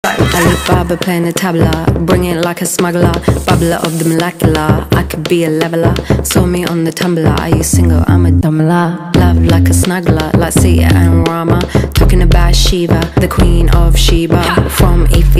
Alibaba playing the tabla, bring it like a smuggler, bubbler of the molecular. I could be a leveler, saw me on the tumbler. Are you single? I'm a dumbler. Love like a snuggler, like Sita and Rama. Talking about Shiva, the queen of Sheba. From Ethiopia